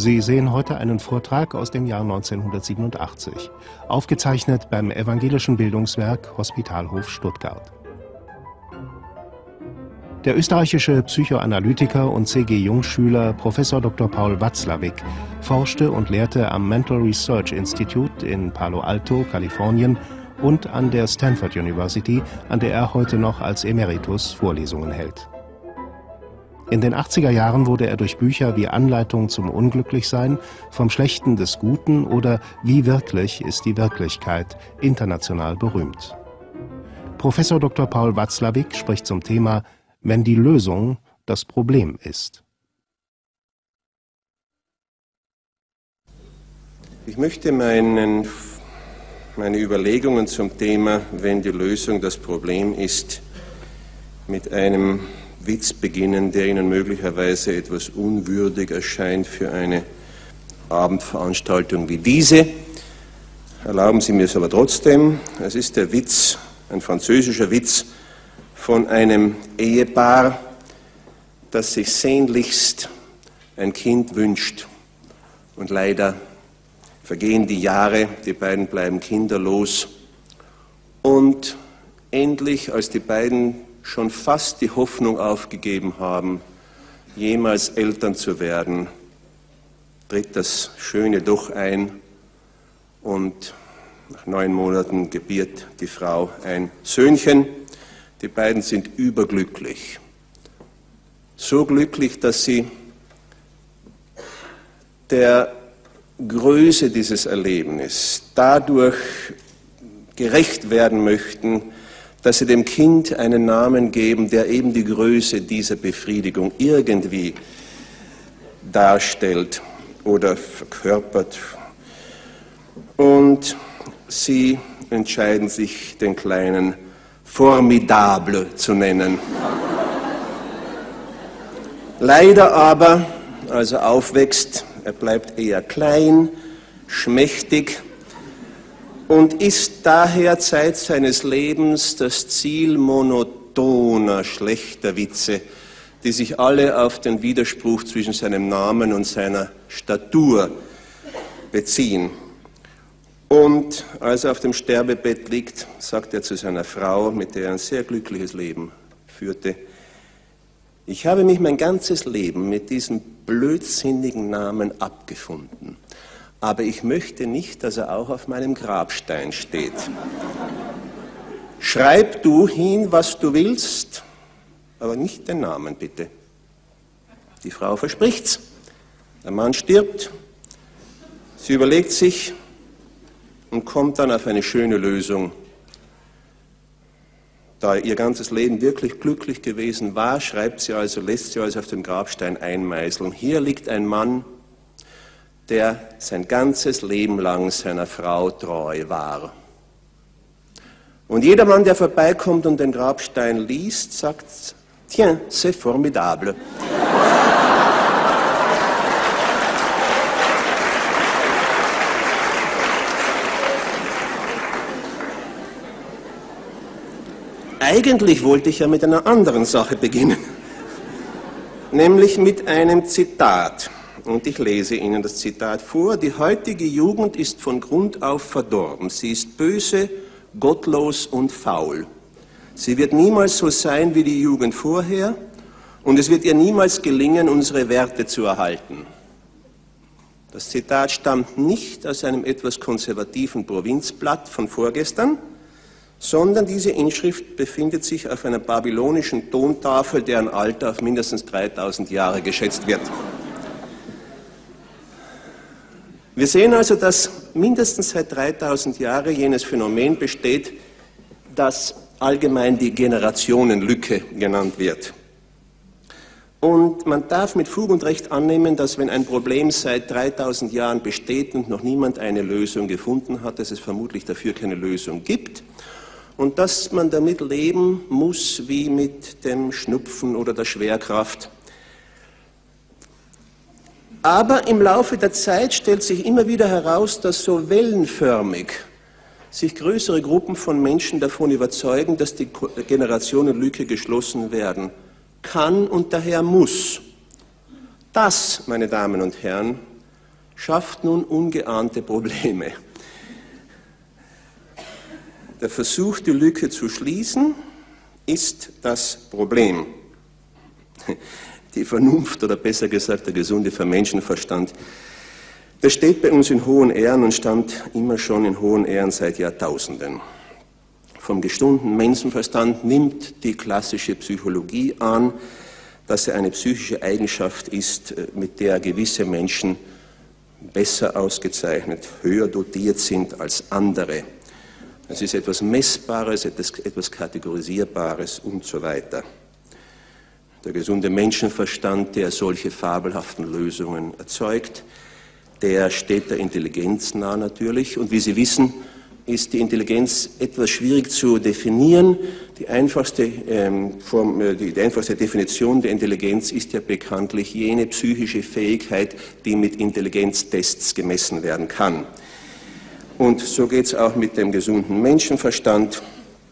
Sie sehen heute einen Vortrag aus dem Jahr 1987, aufgezeichnet beim Evangelischen Bildungswerk Hospitalhof Stuttgart. Der österreichische Psychoanalytiker und C.G. Jung-Schüler Prof. Dr. Paul Watzlawick forschte und lehrte am Mental Research Institute in Palo Alto, Kalifornien und an der Stanford University, an der er heute noch als Emeritus Vorlesungen hält. In den 80er Jahren wurde er durch Bücher wie Anleitung zum Unglücklichsein, Vom Schlechten des Guten oder Wie wirklich ist die Wirklichkeit international berühmt. Prof. Dr. Paul Watzlawick spricht zum Thema Wenn die Lösung das Problem ist. Ich möchte meine Überlegungen zum Thema Wenn die Lösung das Problem ist, mit einem Witz beginnen, der Ihnen möglicherweise etwas unwürdig erscheint für eine Abendveranstaltung wie diese. Erlauben Sie mir es aber trotzdem. Es ist der Witz, ein französischer Witz, von einem Ehepaar, das sich sehnlichst ein Kind wünscht. Und leider vergehen die Jahre, die beiden bleiben kinderlos. Und endlich, als die beiden schon fast die Hoffnung aufgegeben haben, jemals Eltern zu werden, tritt das Schöne doch ein und nach 9 Monaten gebiert die Frau ein Söhnchen. Die beiden sind überglücklich. So glücklich, dass sie der Größe dieses Erlebnisses dadurch gerecht werden möchten, dass sie dem Kind einen Namen geben, der eben die Größe dieser Befriedigung irgendwie darstellt oder verkörpert. Und sie entscheiden sich, den Kleinen Formidable zu nennen. Leider aber, als er aufwächst, er bleibt eher klein, schmächtig und ist daher Zeit seines Lebens das Ziel monotoner, schlechter Witze, die sich alle auf den Widerspruch zwischen seinem Namen und seiner Statur beziehen. Und als er auf dem Sterbebett liegt, sagt er zu seiner Frau, mit der er ein sehr glückliches Leben führte: Ich habe mich mein ganzes Leben mit diesem blödsinnigen Namen abgefunden, aber ich möchte nicht, dass er auch auf meinem Grabstein steht. Schreib du hin, was du willst, aber nicht den Namen, bitte. Die Frau verspricht's. Der Mann stirbt. Sie überlegt sich und kommt dann auf eine schöne Lösung. Da ihr ganzes Leben wirklich glücklich gewesen war, lässt sie also auf dem Grabstein einmeißeln: Hier liegt ein Mann, der sein ganzes Leben lang seiner Frau treu war. Und jeder Mann, der vorbeikommt und den Grabstein liest, sagt: Tiens, c'est formidable. Eigentlich wollte ich ja mit einer anderen Sache beginnen, nämlich mit einem Zitat. Und ich lese Ihnen das Zitat vor: Die heutige Jugend ist von Grund auf verdorben. Sie ist böse, gottlos und faul. Sie wird niemals so sein wie die Jugend vorher und es wird ihr niemals gelingen, unsere Werte zu erhalten. Das Zitat stammt nicht aus einem etwas konservativen Provinzblatt von vorgestern, sondern diese Inschrift befindet sich auf einer babylonischen Tontafel, deren Alter auf mindestens 3000 Jahre geschätzt wird. Wir sehen also, dass mindestens seit 3000 Jahren jenes Phänomen besteht, das allgemein die Generationenlücke genannt wird. Und man darf mit Fug und Recht annehmen, dass wenn ein Problem seit 3000 Jahren besteht und noch niemand eine Lösung gefunden hat, dass es vermutlich dafür keine Lösung gibt und dass man damit leben muss wie mit dem Schnupfen oder der Schwerkraft. Aber im Laufe der Zeit stellt sich immer wieder heraus, dass so wellenförmig sich größere Gruppen von Menschen davon überzeugen, dass die Generationenlücke geschlossen werden kann und daher muss. Das, meine Damen und Herren, schafft nun ungeahnte Probleme. Der Versuch, die Lücke zu schließen, ist das Problem. Die Vernunft, oder besser gesagt der gesunde Menschenverstand, der steht bei uns in hohen Ehren und stand immer schon in hohen Ehren seit Jahrtausenden. Vom gesunden Menschenverstand nimmt die klassische Psychologie an, dass er eine psychische Eigenschaft ist, mit der gewisse Menschen besser ausgezeichnet, höher dotiert sind als andere. Es ist etwas Messbares, etwas Kategorisierbares und so weiter. Der gesunde Menschenverstand, der solche fabelhaften Lösungen erzeugt, der steht der Intelligenz nah natürlich. Und wie Sie wissen, ist die Intelligenz etwas schwierig zu definieren. Die einfachste Definition der Intelligenz ist ja bekanntlich jene psychische Fähigkeit, die mit Intelligenztests gemessen werden kann. Und so geht es auch mit dem gesunden Menschenverstand.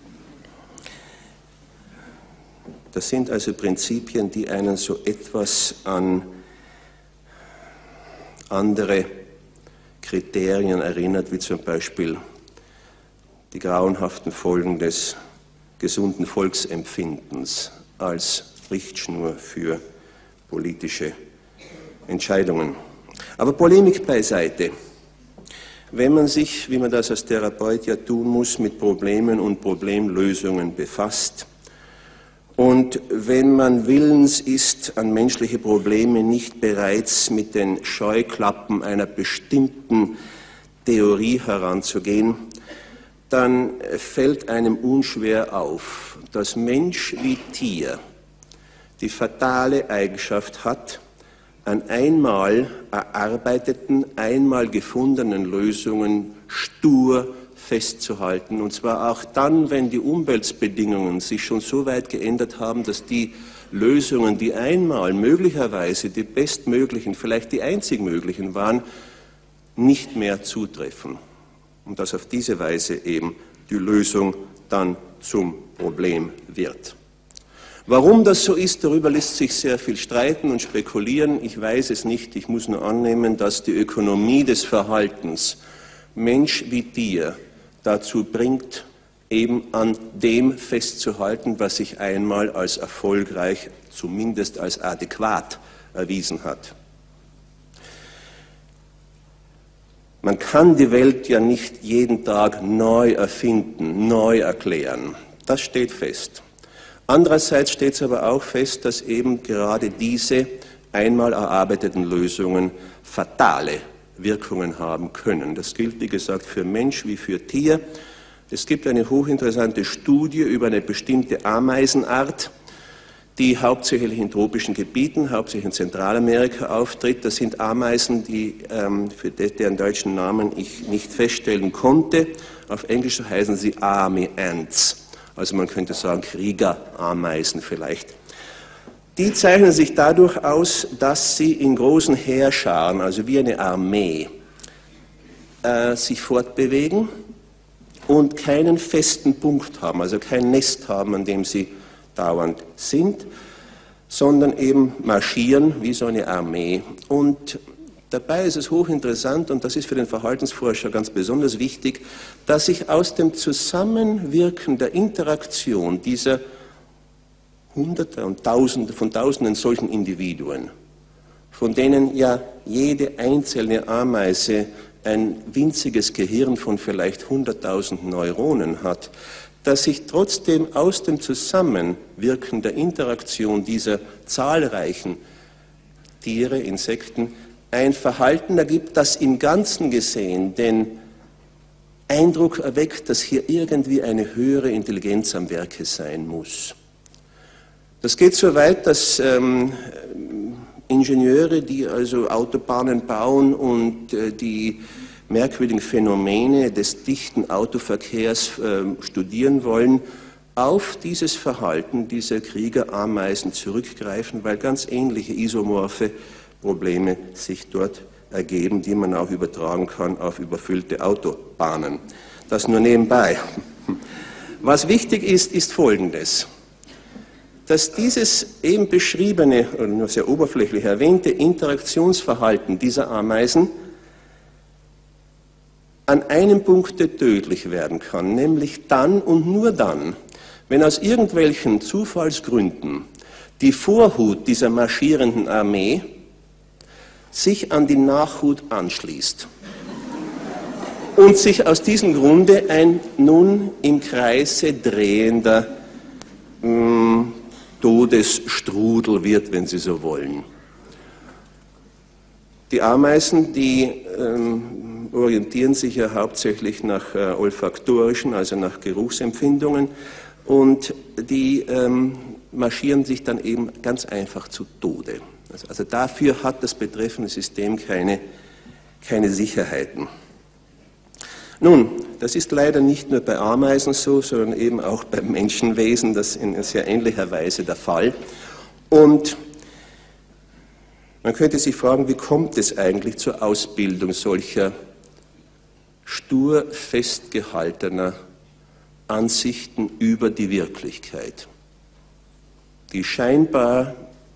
Das sind also Prinzipien, die einen so etwas an andere Kriterien erinnert, wie zum Beispiel die grauenhaften Folgen des gesunden Volksempfindens als Richtschnur für politische Entscheidungen. Aber Polemik beiseite. Wenn man sich, wie man das als Therapeut ja tun muss, mit Problemen und Problemlösungen befasst und wenn man willens ist, an menschliche Probleme nicht bereits mit den Scheuklappen einer bestimmten Theorie heranzugehen, dann fällt einem unschwer auf, dass Mensch wie Tier die fatale Eigenschaft hat, an einmal erarbeiteten, einmal gefundenen Lösungen stur festzuhalten. Und zwar auch dann, wenn die Umweltbedingungen sich schon so weit geändert haben, dass die Lösungen, die einmal möglicherweise die bestmöglichen, vielleicht die einzig möglichen waren, nicht mehr zutreffen. Und dass auf diese Weise eben die Lösung dann zum Problem wird. Warum das so ist, darüber lässt sich sehr viel streiten und spekulieren. Ich weiß es nicht, ich muss nur annehmen, dass die Ökonomie des Verhaltens Mensch wie Tier dazu bringt, eben an dem festzuhalten, was sich einmal als erfolgreich, zumindest als adäquat erwiesen hat. Man kann die Welt ja nicht jeden Tag neu erfinden, neu erklären. Das steht fest. Andererseits steht es aber auch fest, dass eben gerade diese einmal erarbeiteten Lösungen fatale Wirkungen haben können. Das gilt, wie gesagt, für Mensch wie für Tier. Es gibt eine hochinteressante Studie über eine bestimmte Ameisenart, die hauptsächlich in tropischen Gebieten, hauptsächlich in Zentralamerika auftritt. Das sind Ameisen, für deren deutschen Namen ich nicht feststellen konnte. Auf Englisch heißen sie Army Ants. Also man könnte sagen Kriegerameisen vielleicht. Die zeichnen sich dadurch aus, dass sie in großen Heerscharen, also wie eine Armee, sich fortbewegen und keinen festen Punkt haben, also kein Nest haben, an dem sie dauernd sind, sondern eben marschieren wie so eine Armee. Und dabei ist es hochinteressant, und das ist für den Verhaltensforscher ganz besonders wichtig, dass sich aus dem Zusammenwirken der Interaktion dieser Hunderte und Tausende von Tausenden solchen Individuen, von denen ja jede einzelne Ameise ein winziges Gehirn von vielleicht 100.000 Neuronen hat, dass sich trotzdem aus dem Zusammenwirken der Interaktion dieser zahlreichen Tiere, Insekten, ein Verhalten ergibt, das im Ganzen gesehen den Eindruck erweckt, dass hier irgendwie eine höhere Intelligenz am Werke sein muss. Das geht so weit, dass Ingenieure, die also Autobahnen bauen und die merkwürdigen Phänomene des dichten Autoverkehrs studieren wollen, auf dieses Verhalten dieser Kriegerameisen zurückgreifen, weil ganz ähnliche isomorphe Probleme sich dort ergeben, die man auch übertragen kann auf überfüllte Autobahnen. Das nur nebenbei. Was wichtig ist, ist Folgendes. Dass dieses eben beschriebene, oder nur sehr oberflächlich erwähnte Interaktionsverhalten dieser Ameisen an einem Punkte tödlich werden kann, nämlich dann und nur dann, wenn aus irgendwelchen Zufallsgründen die Vorhut dieser marschierenden Armee sich an die Nachhut anschließt und sich aus diesem Grunde ein nun im Kreise drehender Todesstrudel wird, wenn Sie so wollen. Die Ameisen, die orientieren sich ja hauptsächlich nach olfaktorischen, also nach Geruchsempfindungen, und die marschieren sich dann eben ganz einfach zu Tode. Also dafür hat das betreffende System keine Sicherheiten. Nun, das ist leider nicht nur bei Ameisen so, sondern eben auch beim Menschenwesen, das in sehr ähnlicher Weise der Fall. Und man könnte sich fragen, wie kommt es eigentlich zur Ausbildung solcher stur festgehaltener Ansichten über die Wirklichkeit, die scheinbar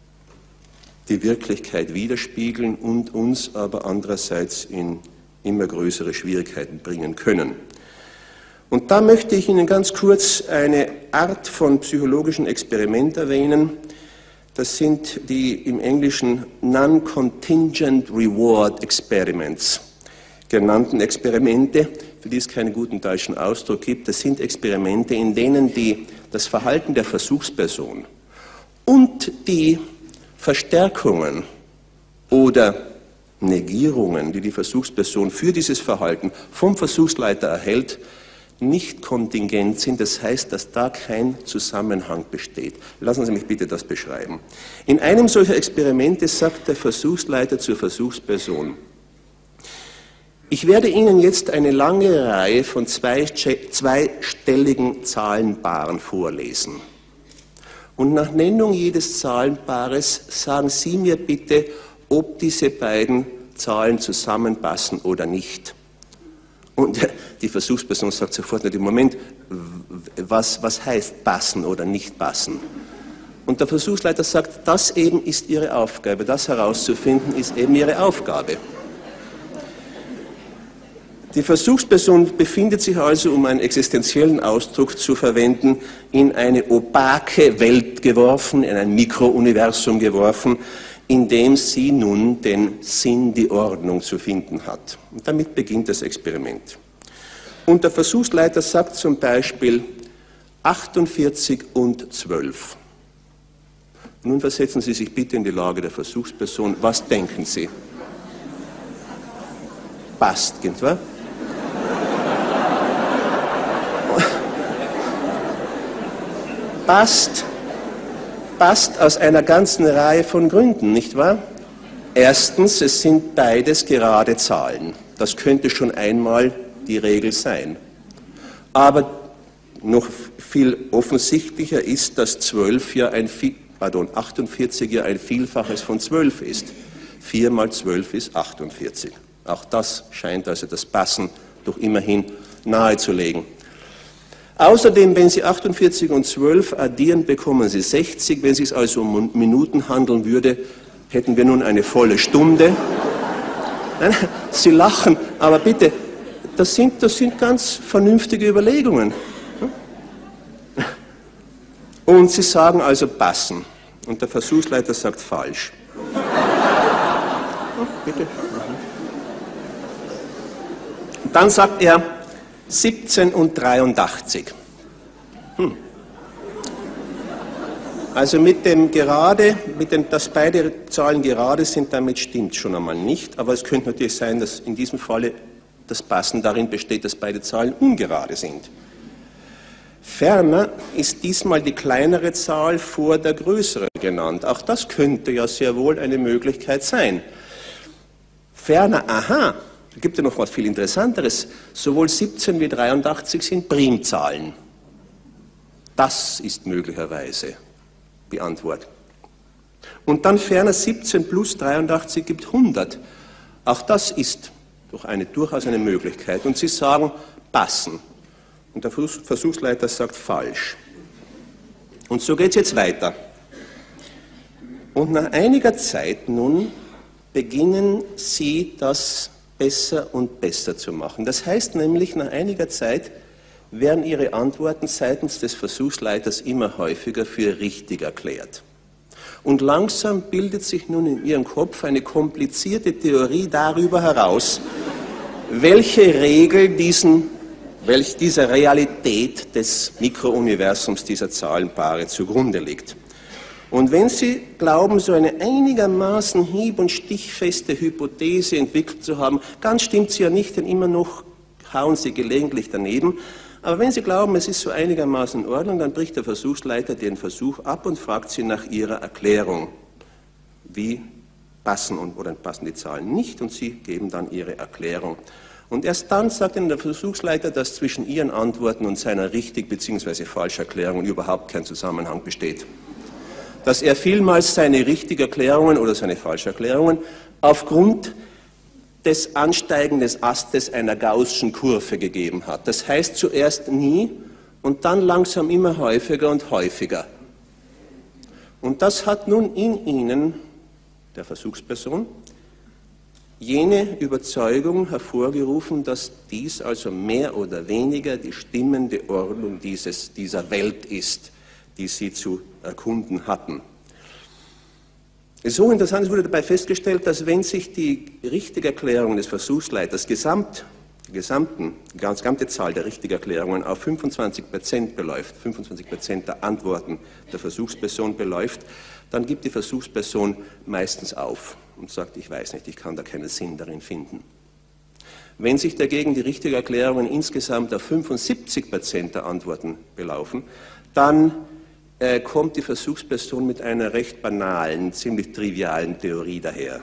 die Wirklichkeit widerspiegeln und uns aber andererseits in immer größere Schwierigkeiten bringen können. Und da möchte ich Ihnen ganz kurz eine Art von psychologischen Experiment erwähnen. Das sind die im Englischen Non-Contingent Reward Experiments genannten Experimente, für die es keinen guten deutschen Ausdruck gibt. Das sind Experimente, in denen das Verhalten der Versuchsperson und die Verstärkungen oder Negierungen, die die Versuchsperson für dieses Verhalten vom Versuchsleiter erhält, nicht kontingent sind. Das heißt, dass da kein Zusammenhang besteht. Lassen Sie mich bitte das beschreiben. In einem solcher Experimente sagt der Versuchsleiter zur Versuchsperson: Ich werde Ihnen jetzt eine lange Reihe von zweistelligen Zahlenpaaren vorlesen. Und nach Nennung jedes Zahlenpaares sagen Sie mir bitte, ob diese beiden Zahlen zusammenpassen oder nicht. Und die Versuchsperson sagt sofort: im Moment, was heißt passen oder nicht passen? Und der Versuchsleiter sagt, das eben ist Ihre Aufgabe, das herauszufinden ist eben Ihre Aufgabe. Die Versuchsperson befindet sich also, um einen existenziellen Ausdruck zu verwenden, in eine opake Welt geworfen, in ein Mikrouniversum geworfen, in dem sie nun den Sinn, die Ordnung zu finden hat. Und damit beginnt das Experiment. Und der Versuchsleiter sagt zum Beispiel 48 und 12. Nun versetzen Sie sich bitte in die Lage der Versuchsperson. Was denken Sie? Passt, nicht wahr? Passt aus einer ganzen Reihe von Gründen, nicht wahr? Erstens, es sind beides gerade Zahlen. Das könnte schon einmal die Regel sein. Aber noch viel offensichtlicher ist, dass 48 ja ein Vielfaches von 12 ist. 4 mal 12 ist 48. Auch das scheint also das Passen doch immerhin nahezulegen. Außerdem, wenn Sie 48 und 12 addieren, bekommen Sie 60. Wenn es sich also um Minuten handeln würde, hätten wir nun eine volle Stunde. Nein, Sie lachen, aber bitte, das sind ganz vernünftige Überlegungen. Und Sie sagen also passen. Und der Versuchsleiter sagt falsch. Bitte. Und dann sagt er 17 und 83. Also dass beide Zahlen gerade sind, damit stimmt schon einmal nicht. Aber es könnte natürlich sein, dass in diesem Falle das Passen darin besteht, dass beide Zahlen ungerade sind. Ferner ist diesmal die kleinere Zahl vor der größeren genannt. Auch das könnte ja sehr wohl eine Möglichkeit sein. Ferner, aha, da gibt es ja noch was viel Interessanteres. Sowohl 17 wie 83 sind Primzahlen. Das ist möglicherweise die Antwort. Und dann ferner 17 plus 83 gibt 100. Auch das ist doch durchaus eine Möglichkeit. Und Sie sagen, passen. Und der Versuchsleiter sagt falsch. Und so geht es jetzt weiter. Und nach einiger Zeit nun beginnen Sie das besser und besser zu machen. Das heißt nämlich, nach einiger Zeit werden Ihre Antworten seitens des Versuchsleiters immer häufiger für richtig erklärt. Und langsam bildet sich nun in Ihrem Kopf eine komplizierte Theorie darüber heraus, welche Regel dieser Realität des Mikrouniversums dieser Zahlenpaare zugrunde liegt. Und wenn Sie glauben, so eine einigermaßen hieb- und stichfeste Hypothese entwickelt zu haben, ganz stimmt sie ja nicht, denn immer noch hauen Sie gelegentlich daneben. Aber wenn Sie glauben, es ist so einigermaßen in Ordnung, dann bricht der Versuchsleiter den Versuch ab und fragt Sie nach Ihrer Erklärung. Wie passen oder passen die Zahlen nicht? Und Sie geben dann Ihre Erklärung. Und erst dann sagt Ihnen der Versuchsleiter, dass zwischen Ihren Antworten und seiner richtig bzw. falschen Erklärung überhaupt kein Zusammenhang besteht. Dass er vielmals seine richtigen Erklärungen oder seine falschen Erklärungen aufgrund des Ansteigen des Astes einer gaußschen Kurve gegeben hat. Das heißt zuerst nie und dann langsam immer häufiger und häufiger. Und das hat nun in Ihnen, der Versuchsperson, jene Überzeugung hervorgerufen, dass dies also mehr oder weniger die stimmende Ordnung dieser Welt ist, die Sie zu erkunden hatten. Es ist hochinteressant, es wurde dabei festgestellt, dass wenn sich die richtige Erklärung des Versuchsleiters die gesamte Zahl der richtigen Erklärungen auf 25% beläuft, 25% der Antworten der Versuchsperson beläuft, dann gibt die Versuchsperson meistens auf und sagt, ich weiß nicht, ich kann da keinen Sinn darin finden. Wenn sich dagegen die richtigen Erklärungen insgesamt auf 75% der Antworten belaufen, dann kommt die Versuchsperson mit einer recht banalen, ziemlich trivialen Theorie daher.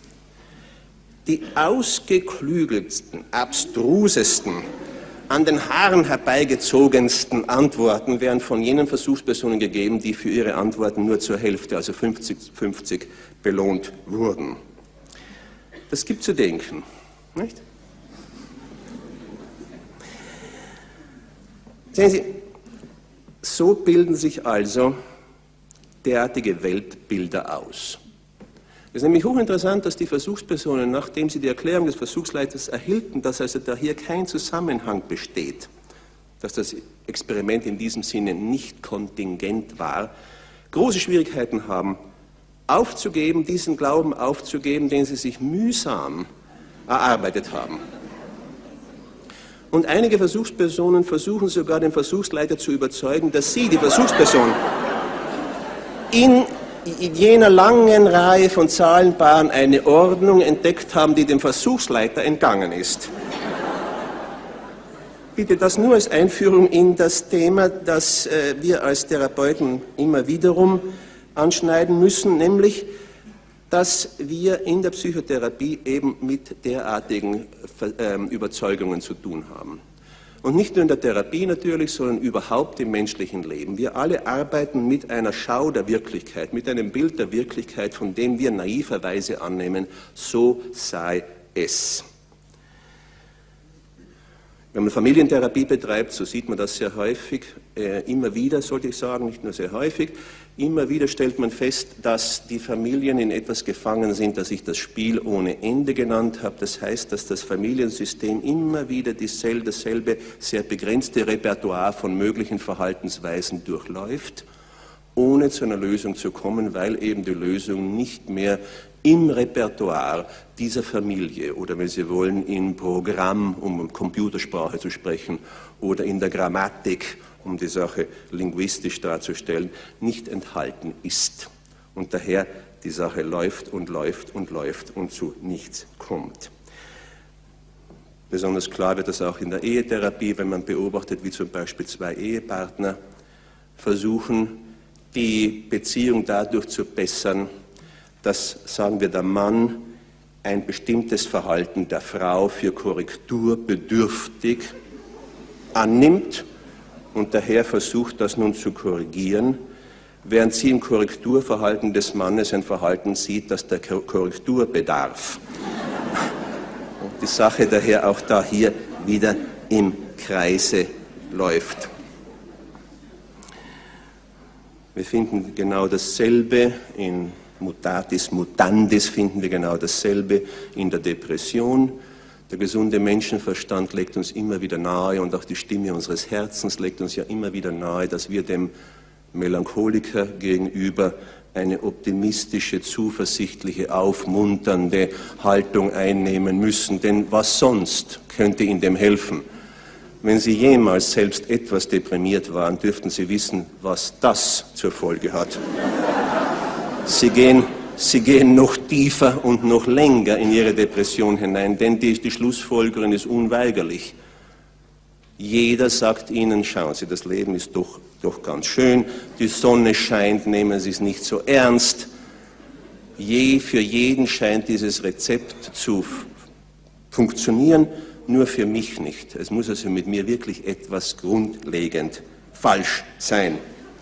Die ausgeklügeltsten, abstrusesten, an den Haaren herbeigezogensten Antworten werden von jenen Versuchspersonen gegeben, die für ihre Antworten nur zur Hälfte, also 50-50, belohnt wurden. Das gibt zu denken, nicht? Sehen Sie, so bilden sich also derartige Weltbilder aus. Es ist nämlich hochinteressant, dass die Versuchspersonen, nachdem sie die Erklärung des Versuchsleiters erhielten, dass also da hier kein Zusammenhang besteht, dass das Experiment in diesem Sinne nicht kontingent war, große Schwierigkeiten haben, aufzugeben, diesen Glauben aufzugeben, den sie sich mühsam erarbeitet haben. Und einige Versuchspersonen versuchen sogar den Versuchsleiter zu überzeugen, dass sie, die Versuchsperson, in jener langen Reihe von Zahlenpaaren eine Ordnung entdeckt haben, die dem Versuchsleiter entgangen ist. Bitte das nur als Einführung in das Thema, das wir als Therapeuten immer wiederum anschneiden müssen, nämlich, dass wir in der Psychotherapie eben mit derartigen Überzeugungen zu tun haben. Und nicht nur in der Therapie natürlich, sondern überhaupt im menschlichen Leben. Wir alle arbeiten mit einer Schau der Wirklichkeit, mit einem Bild der Wirklichkeit, von dem wir naiverweise annehmen, so sei es. Wenn man Familientherapie betreibt, so sieht man das sehr häufig, immer wieder, sollte ich sagen, nicht nur sehr häufig, immer wieder stellt man fest, dass die Familien in etwas gefangen sind, das ich das Spiel ohne Ende genannt habe. Das heißt, dass das Familiensystem immer wieder dasselbe sehr begrenzte Repertoire von möglichen Verhaltensweisen durchläuft, ohne zu einer Lösung zu kommen, weil eben die Lösung nicht mehr im Repertoire dieser Familie oder, wenn Sie wollen, im Programm, um Computersprache zu sprechen, oder in der Grammatik, um die Sache linguistisch darzustellen, nicht enthalten ist. Und daher die Sache läuft und läuft und läuft und zu nichts kommt. Besonders klar wird das auch in der Ehetherapie, wenn man beobachtet, wie zum Beispiel zwei Ehepartner versuchen, die Beziehung dadurch zu bessern, dass, sagen wir, der Mann ein bestimmtes Verhalten der Frau für korrekturbedürftig annimmt und daher versucht, das nun zu korrigieren, während sie im Korrekturverhalten des Mannes ein Verhalten sieht, das der Korrektur bedarf. Und die Sache daher auch da hier wieder im Kreise läuft. Wir finden genau dasselbe in Mutatis Mutandis, finden wir genau dasselbe in der Depression. Der gesunde Menschenverstand legt uns immer wieder nahe und auch die Stimme unseres Herzens legt uns ja immer wieder nahe, dass wir dem Melancholiker gegenüber eine optimistische, zuversichtliche, aufmunternde Haltung einnehmen müssen. Denn was sonst könnte in dem helfen? Wenn Sie jemals selbst etwas deprimiert waren, dürften Sie wissen, was das zur Folge hat. Sie gehen noch tiefer und noch länger in Ihre Depression hinein, denn die Schlussfolgerung ist unweigerlich. Jeder sagt Ihnen, schauen Sie, das Leben ist doch ganz schön, die Sonne scheint, nehmen Sie es nicht so ernst. Für jeden scheint dieses Rezept zu funktionieren, nur für mich nicht. Es muss also mit mir wirklich etwas grundlegend falsch sein.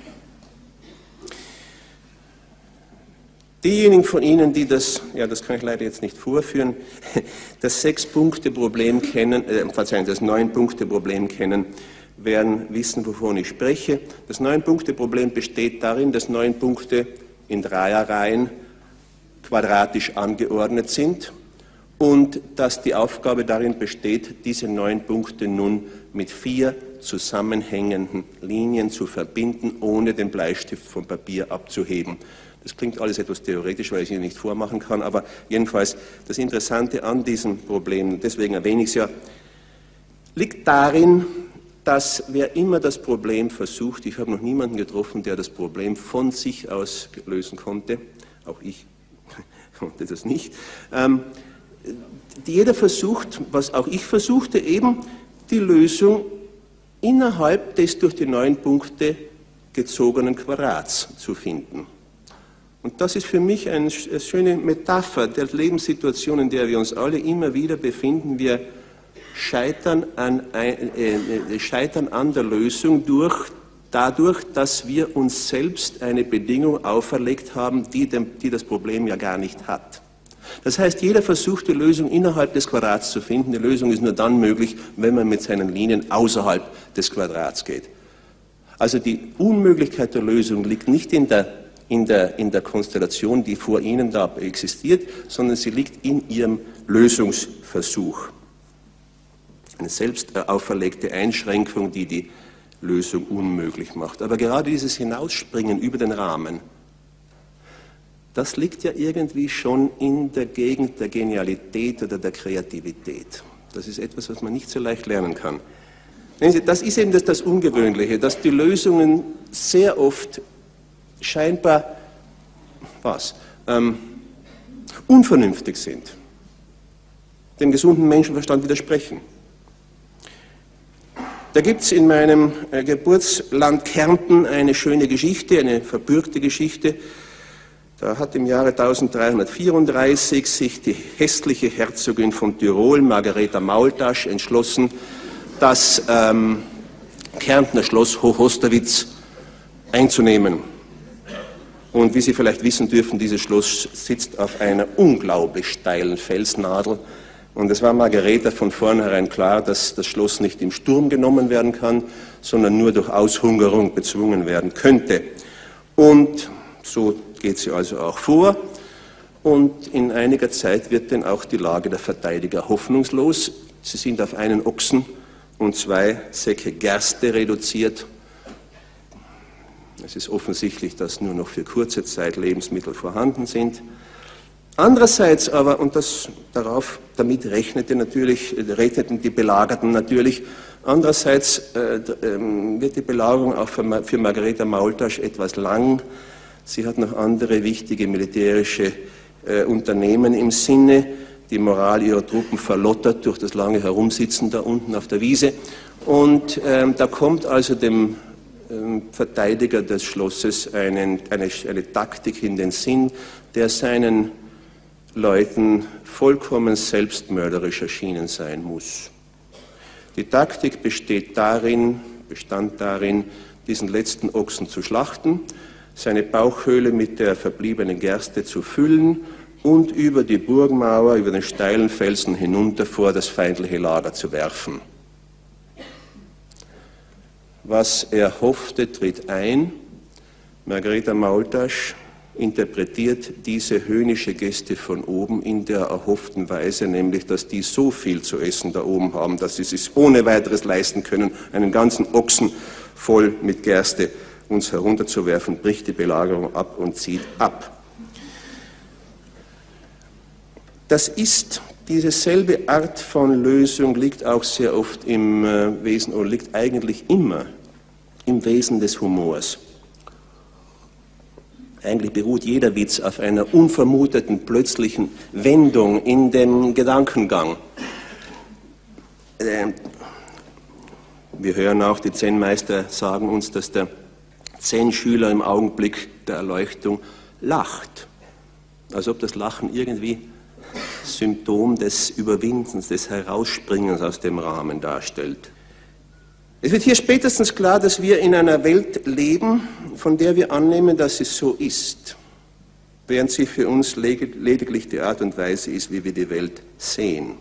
Diejenigen von Ihnen, die das kann ich leider jetzt nicht vorführen, das 6-Punkte-Problem kennen, das 9-Punkte-Problem kennen, werden wissen, wovon ich spreche. Das 9-Punkte-Problem besteht darin, dass 9 Punkte in Dreierreihen quadratisch angeordnet sind und dass die Aufgabe darin besteht, diese 9 Punkte nun mit 4 zusammenhängenden Linien zu verbinden, ohne den Bleistift vom Papier abzuheben. Das klingt alles etwas theoretisch, weil ich es Ihnen nicht vormachen kann, aber jedenfalls das Interessante an diesem Problem, deswegen erwähne ich es ja, liegt darin, dass wer immer das Problem versucht, ich habe noch niemanden getroffen, der das Problem von sich aus lösen konnte, auch ich konnte das nicht, jeder versucht, was auch ich versuchte, eben die Lösung innerhalb des durch die 9 Punkte gezogenen Quadrats zu finden. Und das ist für mich eine schöne Metapher der Lebenssituation, in der wir uns alle immer wieder befinden. Wir scheitern an der Lösung dadurch, dass wir uns selbst eine Bedingung auferlegt haben, die das Problem ja gar nicht hat. Das heißt, jeder versucht, die Lösung innerhalb des Quadrats zu finden. Die Lösung ist nur dann möglich, wenn man mit seinen Linien außerhalb des Quadrats geht. Also die Unmöglichkeit der Lösung liegt nicht in der Konstellation, die vor Ihnen da existiert, sondern sie liegt in Ihrem Lösungsversuch. Eine selbst auferlegte Einschränkung, die die Lösung unmöglich macht. Aber gerade dieses Hinausspringen über den Rahmen, das liegt ja irgendwie schon in der Gegend der Genialität oder der Kreativität. Das ist etwas, was man nicht so leicht lernen kann. Das ist eben das Ungewöhnliche, dass die Lösungen sehr oft scheinbar unvernünftig sind, dem gesunden Menschenverstand widersprechen. Da gibt es in meinem Geburtsland Kärnten eine schöne Geschichte, eine verbürgte Geschichte. Da hat im Jahre 1334 sich die hässliche Herzogin von Tirol, Margareta Maultasch, entschlossen, das Kärntner Schloss Hoch-Osterwitz einzunehmen. Und wie Sie vielleicht wissen dürfen, dieses Schloss sitzt auf einer unglaublich steilen Felsnadel. Und es war Margareta von vornherein klar, dass das Schloss nicht im Sturm genommen werden kann, sondern nur durch Aushungerung bezwungen werden könnte. Und so geht sie also auch vor. Und in einiger Zeit wird dann auch die Lage der Verteidiger hoffnungslos. Sie sind auf einen Ochsen und 2 Säcke Gerste reduziert. Es ist offensichtlich, dass nur noch für kurze Zeit Lebensmittel vorhanden sind. Andererseits aber, und damit rechneten die Belagerten natürlich, andererseits wird die Belagerung auch für Margareta Maultasch etwas lang. Sie hat noch andere wichtige militärische Unternehmen im Sinne. Die Moral ihrer Truppen verlottert durch das lange Herumsitzen da unten auf der Wiese. Und da kommt also dem Verteidiger des Schlosses eine Taktik in den Sinn, der seinen Leuten vollkommen selbstmörderisch erschienen sein muss. Die Taktik bestand darin, diesen letzten Ochsen zu schlachten, seine Bauchhöhle mit der verbliebenen Gerste zu füllen und über die Burgmauer, über den steilen Felsen hinunter vor das feindliche Lager zu werfen. Was er hoffte, tritt ein. Margareta Maultasch interpretiert diese höhnische Gäste von oben in der erhofften Weise, nämlich, dass die so viel zu essen da oben haben, dass sie sich ohne weiteres leisten können, einen ganzen Ochsen voll mit Gerste uns herunterzuwerfen, bricht die Belagerung ab und zieht ab. Das ist diese selbe Art von Lösung, liegt auch sehr oft im Wesen oder liegt eigentlich immer im Wesen des Humors. Eigentlich beruht jeder Witz auf einer unvermuteten, plötzlichen Wendung in dem Gedankengang. Wir hören auch, die Zen-Meister sagen uns, dass der Zen-Schüler im Augenblick der Erleuchtung lacht. Als ob das Lachen irgendwie Symptom des Überwindens, des Herausspringens aus dem Rahmen darstellt. Es wird hier spätestens klar, dass wir in einer Welt leben, von der wir annehmen, dass sie so ist, während sie für uns lediglich die Art und Weise ist, wie wir die Welt sehen.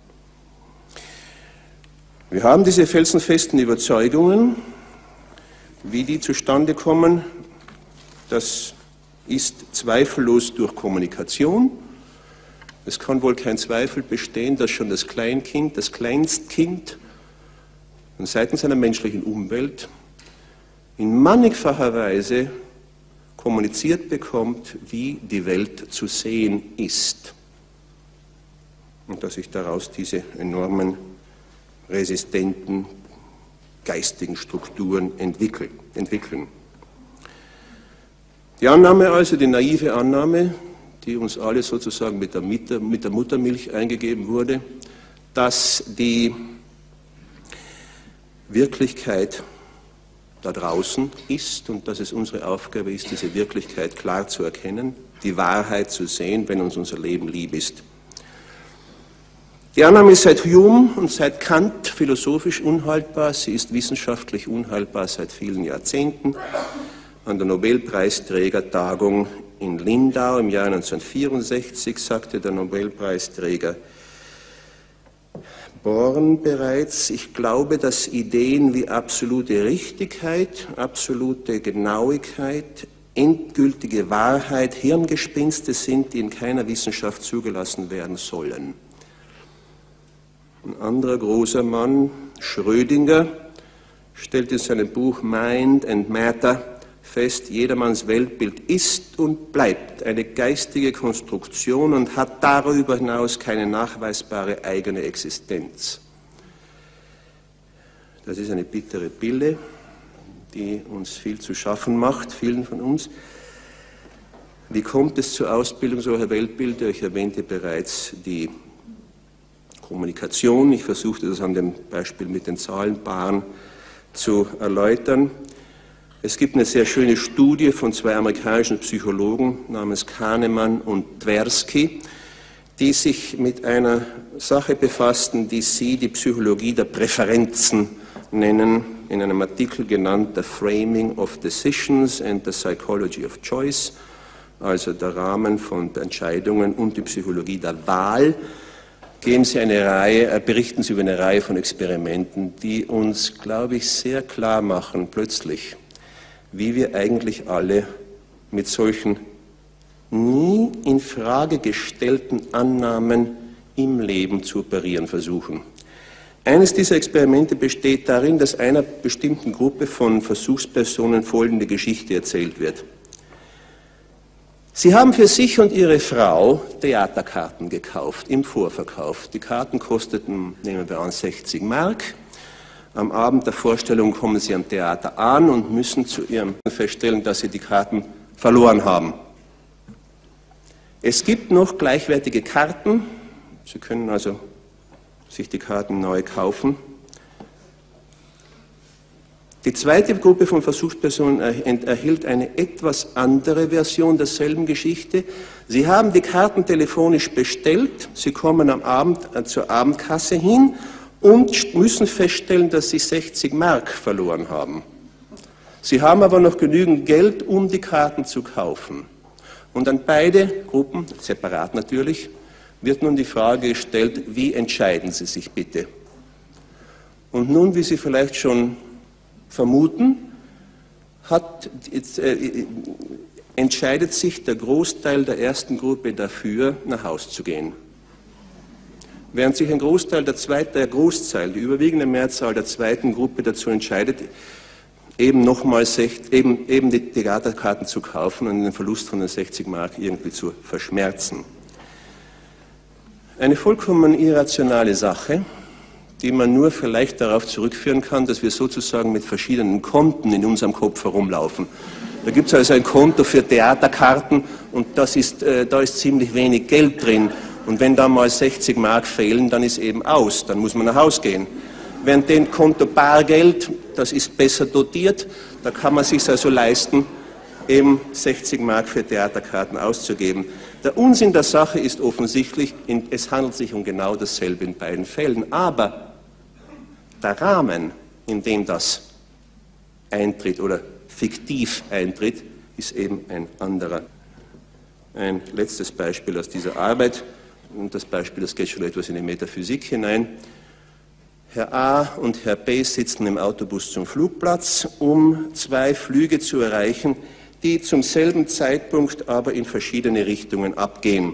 Wir haben diese felsenfesten Überzeugungen, wie die zustande kommen, das ist zweifellos durch Kommunikation. Es kann wohl kein Zweifel bestehen, dass schon das Kleinkind, das Kleinstkind, seitens einer menschlichen Umwelt in mannigfacher Weise kommuniziert bekommt, wie die Welt zu sehen ist. Und dass sich daraus diese enormen, resistenten, geistigen Strukturen entwickeln. Die Annahme also, die naive Annahme, die uns alle sozusagen mit der Muttermilch eingegeben wurde, dass die Wirklichkeit da draußen ist und dass es unsere Aufgabe ist, diese Wirklichkeit klar zu erkennen, die Wahrheit zu sehen, wenn uns unser Leben lieb ist. Die Annahme ist seit Hume und seit Kant philosophisch unhaltbar, sie ist wissenschaftlich unhaltbar seit vielen Jahrzehnten. An der Nobelpreisträgertagung in Lindau im Jahr 1964 sagte der Nobelpreisträger Born bereits, ich glaube, dass Ideen wie absolute Richtigkeit, absolute Genauigkeit, endgültige Wahrheit Hirngespinste sind, die in keiner Wissenschaft zugelassen werden sollen. Ein anderer großer Mann, Schrödinger, stellt in seinem Buch Mind and Matter fest, jedermanns Weltbild ist und bleibt eine geistige Konstruktion und hat darüber hinaus keine nachweisbare eigene Existenz. Das ist eine bittere Pille, die uns viel zu schaffen macht, vielen von uns. Wie kommt es zur Ausbildung solcher Weltbilder? Ich erwähnte bereits die Kommunikation. Ich versuchte das an dem Beispiel mit den Zahlenpaaren zu erläutern. Es gibt eine sehr schöne Studie von zwei amerikanischen Psychologen namens Kahneman und Tversky, die sich mit einer Sache befassten, die sie die Psychologie der Präferenzen nennen, in einem Artikel genannt The Framing of Decisions and the Psychology of Choice, also der Rahmen von Entscheidungen und die Psychologie der Wahl. Berichten Sie über eine Reihe von Experimenten, die uns, glaube ich, sehr klar machen, plötzlich, wie wir eigentlich alle mit solchen nie in Frage gestellten Annahmen im Leben zu operieren versuchen. Eines dieser Experimente besteht darin, dass einer bestimmten Gruppe von Versuchspersonen folgende Geschichte erzählt wird. Sie haben für sich und Ihre Frau Theaterkarten gekauft, im Vorverkauf. Die Karten kosteten, nehmen wir an, 60 Mark. Am Abend der Vorstellung kommen Sie am Theater an und müssen zu Ihrem feststellen, dass Sie die Karten verloren haben. Es gibt noch gleichwertige Karten. Sie können also sich die Karten neu kaufen. Die zweite Gruppe von Versuchspersonen erhielt eine etwas andere Version derselben Geschichte. Sie haben die Karten telefonisch bestellt, sie kommen am Abend zur Abendkasse hin und müssen feststellen, dass sie 60 Mark verloren haben. Sie haben aber noch genügend Geld, um die Karten zu kaufen. Und an beide Gruppen, separat natürlich, wird nun die Frage gestellt, wie entscheiden Sie sich bitte? Und nun, wie Sie vielleicht schon vermuten, entscheidet sich der Großteil der ersten Gruppe dafür, nach Hause zu gehen. Während sich ein Großteil die überwiegende Mehrzahl der zweiten Gruppe dazu entscheidet, eben nochmals eben die Theaterkarten zu kaufen und den Verlust von den 60 Mark irgendwie zu verschmerzen. Eine vollkommen irrationale Sache, die man nur vielleicht darauf zurückführen kann, dass wir sozusagen mit verschiedenen Konten in unserem Kopf herumlaufen. Da gibt es also ein Konto für Theaterkarten und da ist ziemlich wenig Geld drin. Und wenn da mal 60 Mark fehlen, dann ist eben aus, dann muss man nach Hause gehen. Während dem Konto Bargeld, das ist besser dotiert, da kann man sich also leisten, eben 60 Mark für Theaterkarten auszugeben. Der Unsinn der Sache ist offensichtlich, es handelt sich um genau dasselbe in beiden Fällen, aber der Rahmen, in dem das eintritt oder fiktiv eintritt, ist eben ein anderer. Ein letztes Beispiel aus dieser Arbeit, und das Beispiel, das geht schon etwas in die Metaphysik hinein. Herr A. und Herr B. sitzen im Autobus zum Flugplatz, um 2 Flüge zu erreichen, die zum selben Zeitpunkt aber in verschiedene Richtungen abgehen.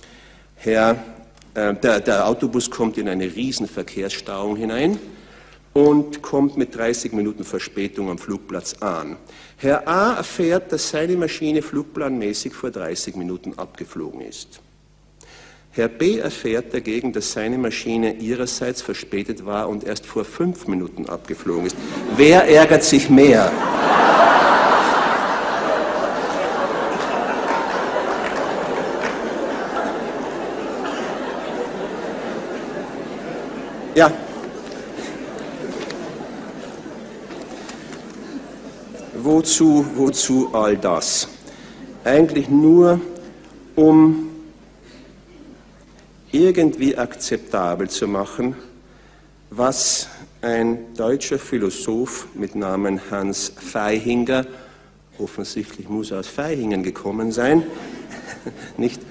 Der Autobus kommt in eine riesen Verkehrsstauung hinein und kommt mit 30 Minuten Verspätung am Flugplatz an. Herr A. erfährt, dass seine Maschine flugplanmäßig vor 30 Minuten abgeflogen ist. Herr B. erfährt dagegen, dass seine Maschine ihrerseits verspätet war und erst vor 5 Minuten abgeflogen ist. Wer ärgert sich mehr? Ja. Wozu all das? Eigentlich nur, um irgendwie akzeptabel zu machen, was ein deutscher Philosoph mit Namen Hans Vaihinger, offensichtlich muss er aus Vaihingen gekommen sein, nicht,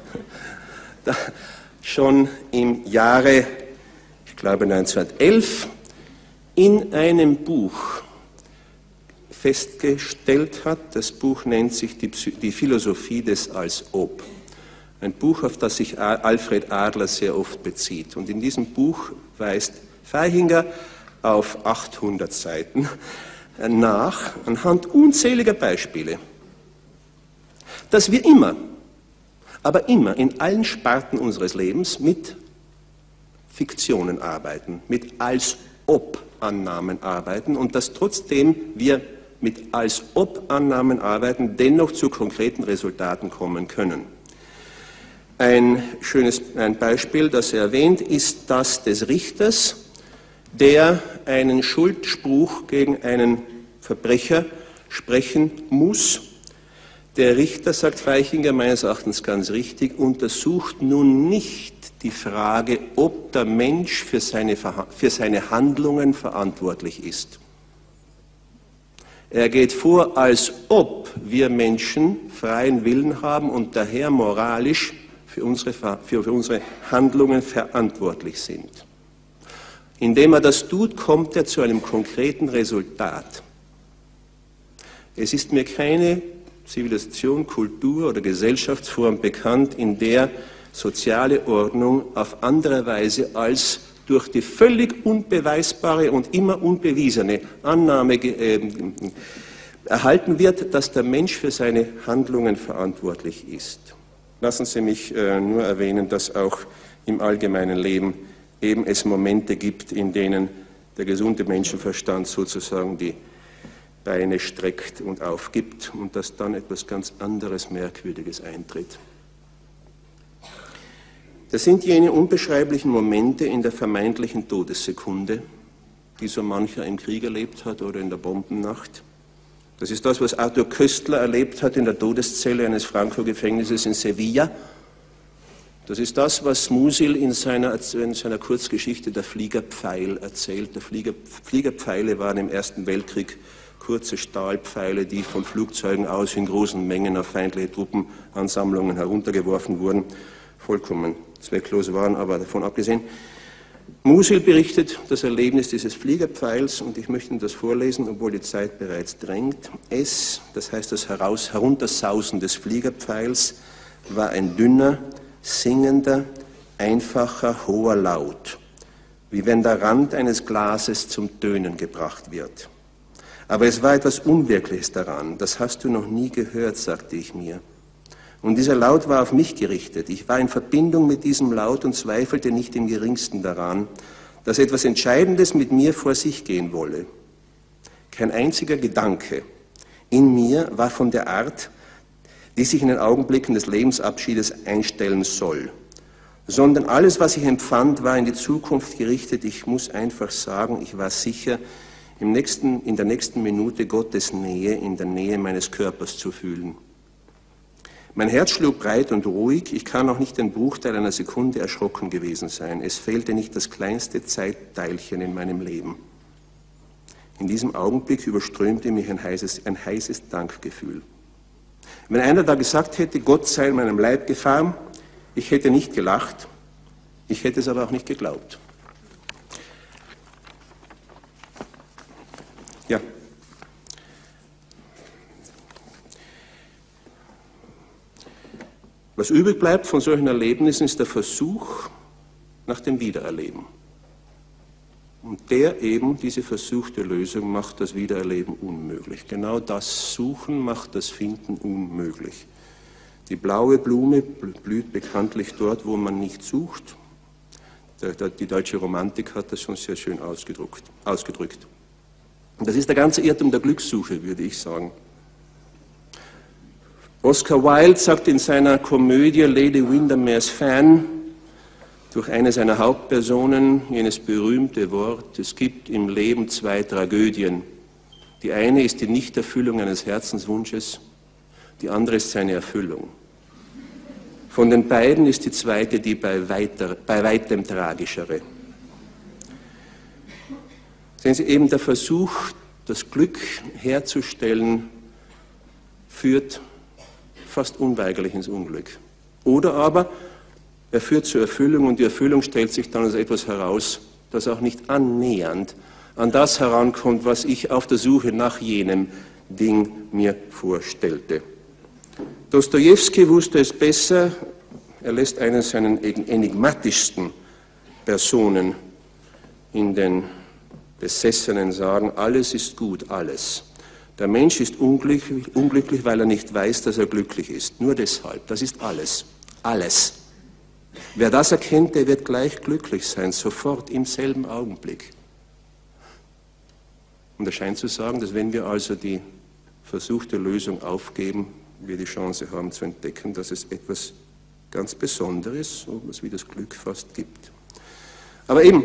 schon im Jahre, ich glaube 1911, in einem Buch festgestellt hat. Das Buch nennt sich die Philosophie des Als-Ob. Ein Buch, auf das sich Alfred Adler sehr oft bezieht. Und in diesem Buch weist Vaihinger auf 800 Seiten nach, anhand unzähliger Beispiele, dass wir immer, aber immer in allen Sparten unseres Lebens mit Fiktionen arbeiten, mit Als-Ob-Annahmen arbeiten und dass trotzdem wir mit Als-Ob-Annahmen arbeiten, dennoch zu konkreten Resultaten kommen können. Ein Beispiel, das er erwähnt, ist das des Richters, der einen Schuldspruch gegen einen Verbrecher sprechen muss. Der Richter, sagt Vaihinger meines Erachtens ganz richtig, untersucht nun nicht die Frage, ob der Mensch für seine Handlungen verantwortlich ist. Er geht vor, als ob wir Menschen freien Willen haben und daher moralisch für unsere Handlungen verantwortlich sind. Indem er das tut, kommt er zu einem konkreten Resultat. Es ist mir keine Zivilisation, Kultur oder Gesellschaftsform bekannt, in der soziale Ordnung auf andere Weise als durch die völlig unbeweisbare und immer unbewiesene Annahme erhalten wird, dass der Mensch für seine Handlungen verantwortlich ist. Lassen Sie mich nur erwähnen, dass auch im allgemeinen Leben eben es Momente gibt, in denen der gesunde Menschenverstand sozusagen die Beine streckt und aufgibt und dass dann etwas ganz anderes, Merkwürdiges eintritt. Das sind jene unbeschreiblichen Momente in der vermeintlichen Todessekunde, die so mancher im Krieg erlebt hat oder in der Bombennacht. Das ist das, was Arthur Köstler erlebt hat in der Todeszelle eines Franco-Gefängnisses in Sevilla. Das ist das, was Musil in seiner Kurzgeschichte Der Fliegerpfeil erzählt. Fliegerpfeile waren im Ersten Weltkrieg kurze Stahlpfeile, die von Flugzeugen aus in großen Mengen auf feindliche Truppenansammlungen heruntergeworfen wurden, vollkommen zwecklos waren, aber davon abgesehen. Musil berichtet das Erlebnis dieses Fliegerpfeils und ich möchte Ihnen das vorlesen, obwohl die Zeit bereits drängt. Es, das heißt das Heruntersausen des Fliegerpfeils, war ein dünner, singender, einfacher, hoher Laut, wie wenn der Rand eines Glases zum Tönen gebracht wird. Aber es war etwas Unwirkliches daran, das hast du noch nie gehört, sagte ich mir. Und dieser Laut war auf mich gerichtet. Ich war in Verbindung mit diesem Laut und zweifelte nicht im geringsten daran, dass etwas Entscheidendes mit mir vor sich gehen wolle. Kein einziger Gedanke in mir war von der Art, die sich in den Augenblicken des Lebensabschiedes einstellen soll, sondern alles, was ich empfand, war in die Zukunft gerichtet. Ich muss einfach sagen, ich war sicher, in der nächsten Minute Gottes Nähe, in der Nähe meines Körpers zu fühlen. Mein Herz schlug breit und ruhig, ich kann auch nicht den Bruchteil einer Sekunde erschrocken gewesen sein. Es fehlte nicht das kleinste Zeitteilchen in meinem Leben. In diesem Augenblick überströmte mich ein heißes Dankgefühl. Wenn einer da gesagt hätte, Gott sei in meinem Leib gefahren, ich hätte nicht gelacht, ich hätte es aber auch nicht geglaubt. Ja. Was übrig bleibt von solchen Erlebnissen, ist der Versuch nach dem Wiedererleben. Und diese versuchte Lösung macht das Wiedererleben unmöglich. Genau das Suchen macht das Finden unmöglich. Die blaue Blume blüht bekanntlich dort, wo man nicht sucht. Die deutsche Romantik hat das schon sehr schön ausgedrückt. Und das ist der ganze Irrtum der Glückssuche, würde ich sagen. Oscar Wilde sagt in seiner Komödie Lady Windermere's Fan durch eine seiner Hauptpersonen jenes berühmte Wort, es gibt im Leben zwei Tragödien. Die eine ist die Nichterfüllung eines Herzenswunsches, die andere ist seine Erfüllung. Von den beiden ist die zweite die bei weitem tragischere. Sehen Sie, eben der Versuch, das Glück herzustellen, führt fast unweigerlich ins Unglück. Oder aber er führt zur Erfüllung und die Erfüllung stellt sich dann als etwas heraus, das auch nicht annähernd an das herankommt, was ich auf der Suche nach jenem Ding mir vorstellte. Dostojewski wusste es besser, er lässt einen seiner enigmatischsten Personen in den Besessenen sagen, alles ist gut, alles. Der Mensch ist unglücklich, weil er nicht weiß, dass er glücklich ist. Nur deshalb. Das ist alles. Alles. Wer das erkennt, der wird gleich glücklich sein, sofort im selben Augenblick. Und er scheint zu sagen, dass wenn wir also die versuchte Lösung aufgeben, wir die Chance haben zu entdecken, dass es etwas ganz Besonderes, so etwas wie das Glück fast gibt. Aber eben,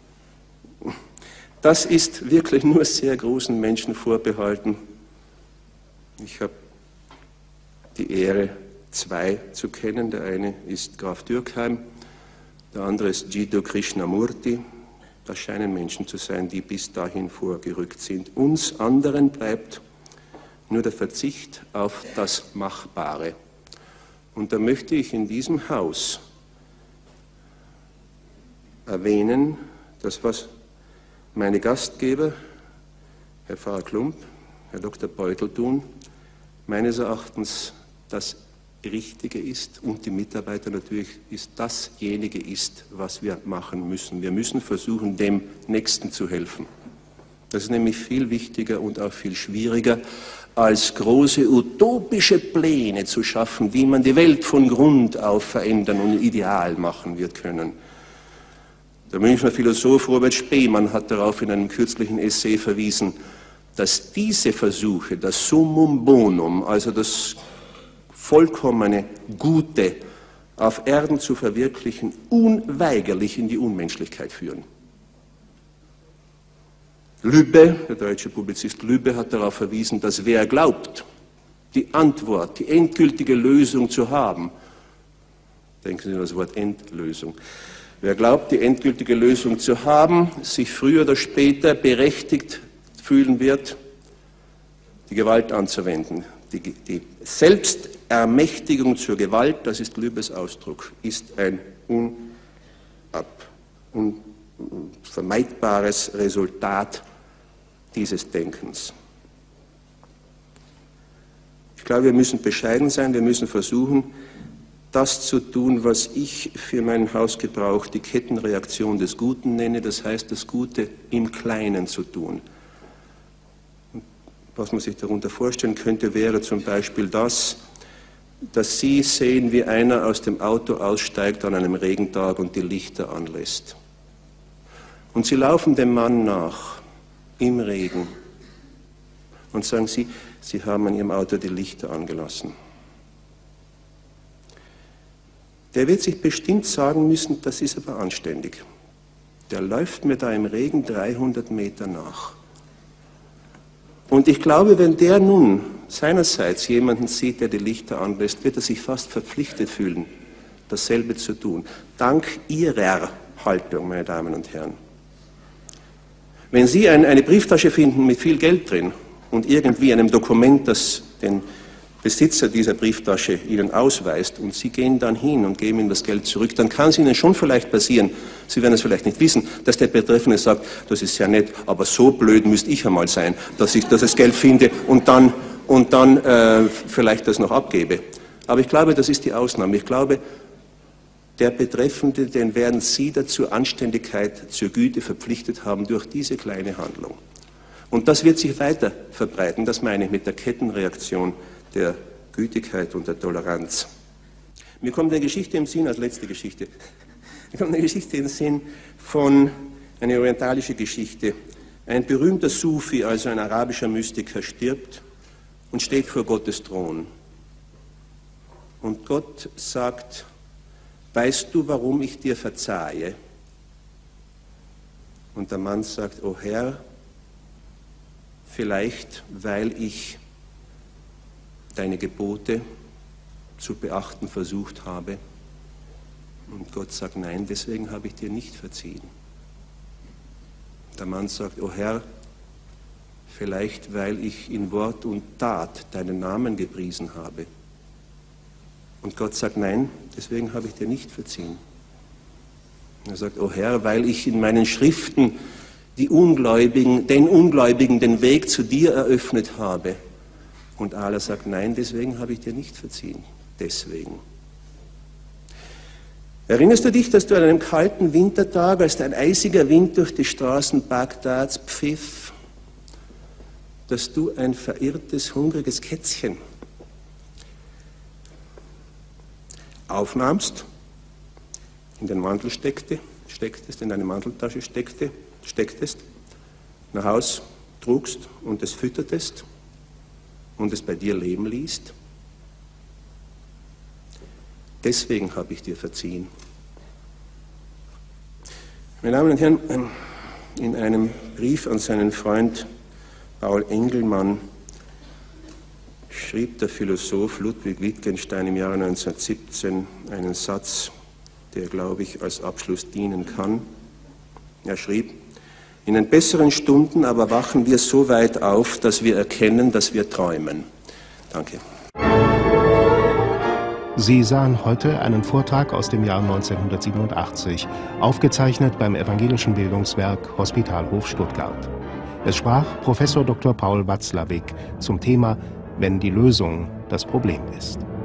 das ist wirklich nur sehr großen Menschen vorbehalten. Ich habe die Ehre, zwei zu kennen. Der eine ist Graf Dürkheim, der andere ist Jiddu Krishnamurti. Das scheinen Menschen zu sein, die bis dahin vorgerückt sind. Uns anderen bleibt nur der Verzicht auf das Machbare. Und da möchte ich in diesem Haus erwähnen, dass was meine Gastgeber, Herr Pfarrer Klump, Herr Dr. Beutel tun, meines Erachtens das Richtige ist und die Mitarbeiter natürlich ist dasjenige ist, was wir machen müssen. Wir müssen versuchen, dem Nächsten zu helfen. Das ist nämlich viel wichtiger und auch viel schwieriger, als große utopische Pläne zu schaffen, wie man die Welt von Grund auf verändern und ideal machen wird können. Der Münchner Philosoph Robert Spemann hat darauf in einem kürzlichen Essay verwiesen, dass diese Versuche, das Summum Bonum, also das vollkommene Gute auf Erden zu verwirklichen, unweigerlich in die Unmenschlichkeit führen. Lübbe, der deutsche Publizist Lübbe, hat darauf verwiesen, dass wer glaubt, die Antwort, die endgültige Lösung zu haben, denken Sie an das Wort Endlösung, wer glaubt, die endgültige Lösung zu haben, sich früher oder später berechtigt fühlen wird, die Gewalt anzuwenden. Die Selbstermächtigung zur Gewalt, das ist Lübbes Ausdruck, ist ein vermeidbares Resultat dieses Denkens. Ich glaube, wir müssen bescheiden sein, wir müssen versuchen, das zu tun, was ich für meinen Hausgebrauch die Kettenreaktion des Guten nenne, das heißt, das Gute im Kleinen zu tun. Was man sich darunter vorstellen könnte, wäre zum Beispiel das, dass Sie sehen, wie einer aus dem Auto aussteigt an einem Regentag und die Lichter anlässt. Und Sie laufen dem Mann nach, im Regen, und sagen Sie, Sie haben an Ihrem Auto die Lichter angelassen. Der wird sich bestimmt sagen müssen, das ist aber anständig. Der läuft mir da im Regen 300 Meter nach. Und ich glaube, wenn der nun seinerseits jemanden sieht, der die Lichter anlässt, wird er sich fast verpflichtet fühlen, dasselbe zu tun. Dank Ihrer Haltung, meine Damen und Herren. Wenn Sie eine Brieftasche finden mit viel Geld drin und irgendwie einem Dokument, das den Besitzer dieser Brieftasche Ihnen ausweist und Sie gehen dann hin und geben ihm das Geld zurück, dann kann es Ihnen schon vielleicht passieren, Sie werden es vielleicht nicht wissen, dass der Betreffende sagt, das ist sehr nett, aber so blöd müsste ich einmal sein, dass ich das Geld finde und dann vielleicht das noch abgebe. Aber ich glaube, das ist die Ausnahme. Ich glaube, der Betreffende, den werden Sie zur Anständigkeit, zur Güte verpflichtet haben durch diese kleine Handlung. Und das wird sich weiter verbreiten, das meine ich mit der Kettenreaktion der Gütigkeit und der Toleranz. Mir kommt eine Geschichte im Sinn, als letzte Geschichte, mir kommt eine Geschichte im Sinn von, eine orientalische Geschichte. Ein berühmter Sufi, also ein arabischer Mystiker, stirbt und steht vor Gottes Thron. Und Gott sagt, weißt du, warum ich dir verzeihe? Und der Mann sagt, o Herr, vielleicht weil ich deine Gebote zu beachten versucht habe. Und Gott sagt, nein, deswegen habe ich dir nicht verziehen. Der Mann sagt, o Herr, vielleicht weil ich in Wort und Tat deinen Namen gepriesen habe. Und Gott sagt, nein, deswegen habe ich dir nicht verziehen. Er sagt, o Herr, weil ich in meinen Schriften den Ungläubigen den Weg zu dir eröffnet habe. Und Allah sagt, nein, deswegen habe ich dir nicht verziehen. Deswegen. Erinnerst du dich, dass du an einem kalten Wintertag, als ein eisiger Wind durch die Straßen Bagdads pfiff, dass du ein verirrtes, hungriges Kätzchen aufnahmst, in den Mantel stecktest, in deine Manteltasche stecktest, nach Haus trugst und es füttertest und es bei dir leben ließt? Deswegen habe ich dir verziehen. Meine Damen und Herren, in einem Brief an seinen Freund Paul Engelmann schrieb der Philosoph Ludwig Wittgenstein im Jahre 1917 einen Satz, der, glaube ich, als Abschluss dienen kann. Er schrieb, in den besseren Stunden aber wachen wir so weit auf, dass wir erkennen, dass wir träumen. Danke. Sie sahen heute einen Vortrag aus dem Jahr 1987, aufgezeichnet beim Evangelischen Bildungswerk Hospitalhof Stuttgart. Es sprach Professor Dr. Paul Watzlawick zum Thema »Wenn die Lösung das Problem ist«.